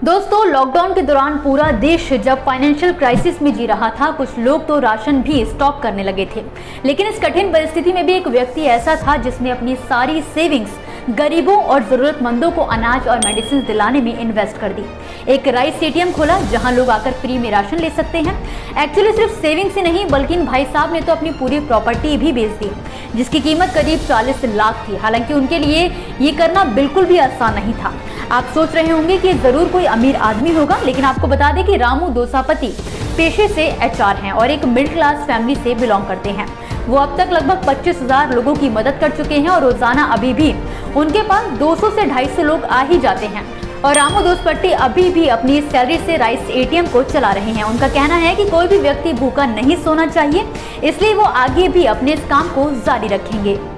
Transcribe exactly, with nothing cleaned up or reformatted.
दोस्तों, लॉकडाउन के दौरान पूरा देश जब फाइनेंशियल क्राइसिस में जी रहा था, कुछ लोग तो राशन भी स्टॉक करने लगे थे। लेकिन इस कठिन परिस्थिति में भी एक व्यक्ति ऐसा था जिसने अपनी सारी सेविंग्स गरीबों और जरूरतमंदों को अनाज और मेडिसिन दिलाने में इन्वेस्ट कर दी। एक राइस एटीएम खोला जहां लोग आकर फ्री में राशन ले सकते हैं। एक्चुअली सिर्फ सेविंग्स ही नहीं, बल्कि इन भाई साहब ने तो अपनी पूरी प्रॉपर्टी भी बेच दी, जिसकी कीमत करीब चालीस लाख थी। हालांकि उनके लिए ये करना बिल्कुल भी आसान नहीं था। आप सोच रहे होंगे कि जरूर कोई अमीर आदमी होगा, लेकिन आपको बता दें कि रामू दोसापती पेशे से एचआर हैं और एक मिडिल क्लास फैमिली से बिलोंग करते हैं। वो अब तक लगभग पच्चीस हजार लोगों की मदद कर चुके हैं और रोजाना अभी भी उनके पास दो सौ से ढाई सौ लोग आ ही जाते हैं। और रामू दोसापती अभी भी अपनी सैलरी से राइस एटीएम को चला रहे हैं। उनका कहना है कि कोई भी व्यक्ति भूखा नहीं सोना चाहिए, इसलिए वो आगे भी अपने इस काम को जारी रखेंगे।